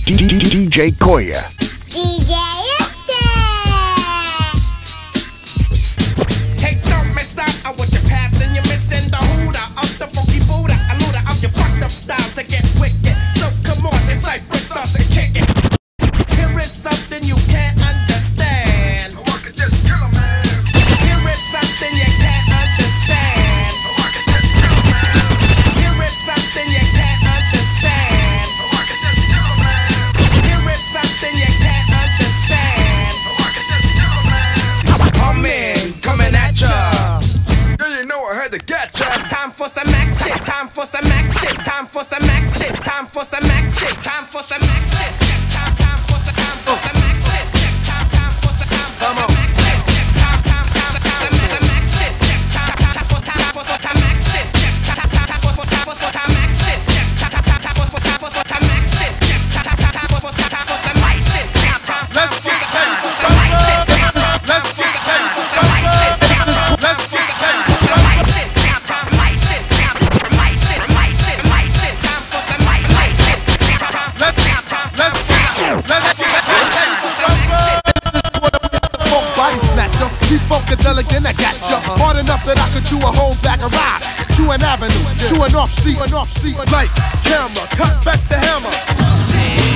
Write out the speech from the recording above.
DJ Koya. DJ Hey, don't miss out on what you're passing. You're missing the hooter of the funky Buddha. A looter of your fucked up styles that get wicked. So come on, it's like Chris starts to kick it. Here is something you can't understand. I could just kill a man. Here is something you can't understand. I could just kill a man. Here is something you can't understand. I could just kill a man. Here is something you can't understand. I could just kill a man. I'm in, coming at ya. Yeah, you know I had to get ya. Time for some action. Time for some action. Time for some action. Time for some action. Time for some action. Time for some action. Time for some action. Come on. Funkadelic, I got ya. Hard enough that I could chew a whole bag of rye. Chew an avenue, chew an off street, lights, camera, cut back the hammer.